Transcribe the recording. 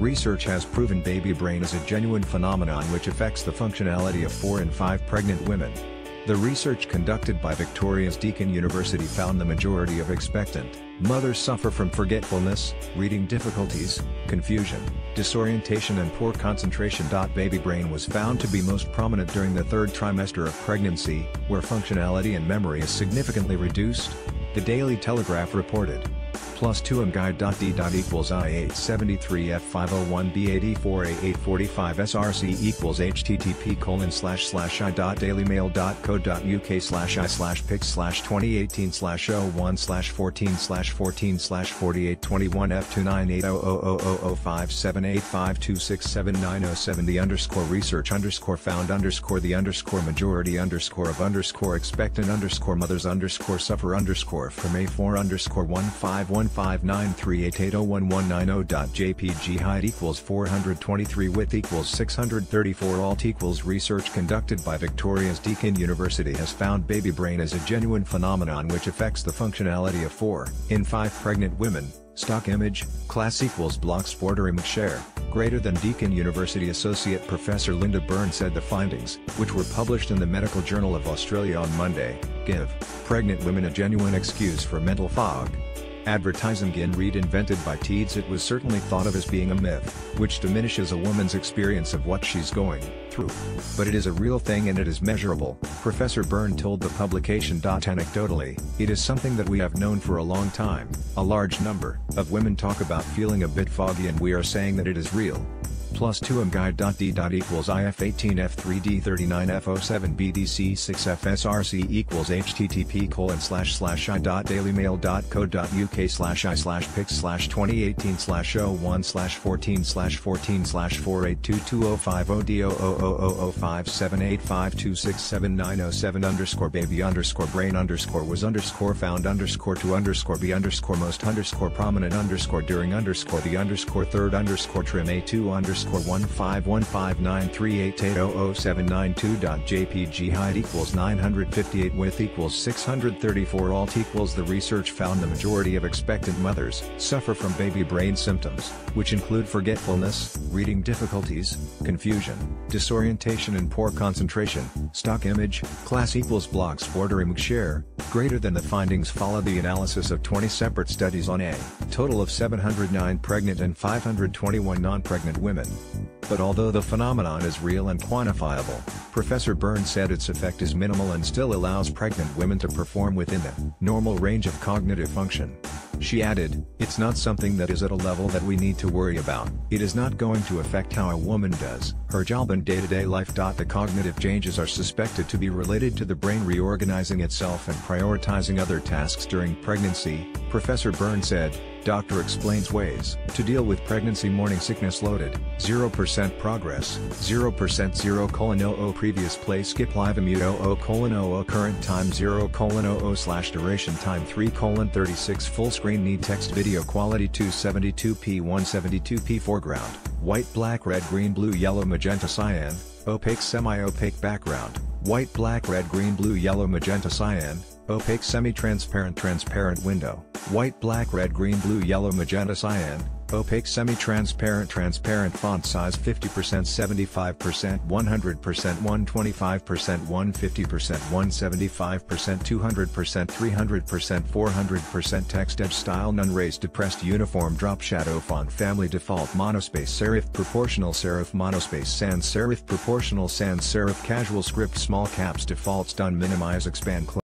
Research has proven baby brain is a genuine phenomenon which affects the functionality of 4 in 5 pregnant women. The research conducted by Victoria's Deakin University found the majority of expectant mothers suffer from forgetfulness, reading difficulties, confusion, disorientation and poor concentration. Baby brain was found to be most prominent during the 3rd trimester of pregnancy, where functionality and memory is significantly reduced, the Daily Telegraph reported. +2 mguide.d. equals I873F501B84A845 SRC equals http://i.dailymaill.co.uk/pics/2018/01014/14/4821F298000057852679007 the research found the majority of expectant mothers suffer from A4_15159388011190.jpg height equals 423 width equals 634 alt equals research conducted by Victoria's Deakin University has found baby brain as a genuine phenomenon which affects the functionality of 4 in 5 pregnant women. Stock image, class equals blocks Bordery McShare, greater than Deakin University Associate Professor Linda Byrne said the findings, which were published in the Medical Journal of Australia on Monday, give pregnant women a genuine excuse for mental fog. Advertising in read invented by Teeds. It was certainly thought of as being a myth, which diminishes a woman's experience of what she's going through. But it is a real thing and it is measurable, Professor Byrne told the publication. Anecdotally, it is something that we have known for a long time. A large number of women talk about feeling a bit foggy and we are saying that it is real. +2 mguide.d. equals IF18F3D39F07BDC6FSRC equals http://i.dailymaill.co.uk/pics/2018/01014/14/482205ODO00057852679007 baby was found _be most prominent during the 3rd trim A2 _1515938800792.jpg height equals 958 width equals 634 alt equals the research found the majority of expectant mothers suffer from baby brain symptoms, which include forgetfulness, reading difficulties, confusion, disorientation and poor concentration. Stock image, class equals blocks Bordery McShare, greater than the findings followed the analysis of 20 separate studies on a total of 709 pregnant and 521 non-pregnant women. But although the phenomenon is real and quantifiable, Professor Byrne said its effect is minimal and still allows pregnant women to perform within the normal range of cognitive function. She added, "It's not something that is at a level that we need to worry about. It is not going to affect how a woman does her job and day-to-day life. The cognitive changes are suspected to be related to the brain reorganizing itself and prioritizing other tasks during pregnancy," Professor Byrne said. Doctor explains ways to deal with pregnancy morning sickness loaded, 0% progress, 0% 0:00 previous play skip live mute 0:00 current time 0:00/duration time 3:36 full screen need text video quality 272p 172p foreground, white black red green blue yellow magenta cyan, opaque semi-opaque background, white black red green blue yellow magenta cyan, opaque semi-transparent transparent window, white black red green blue yellow magenta cyan, opaque semi-transparent transparent font size 50% 75% 100% 125% 150% 175% 200% 300% 400% text edge style none raised depressed uniform drop shadow font family default monospace serif proportional serif monospace sans serif proportional sans serif casual script small caps defaults done minimize expand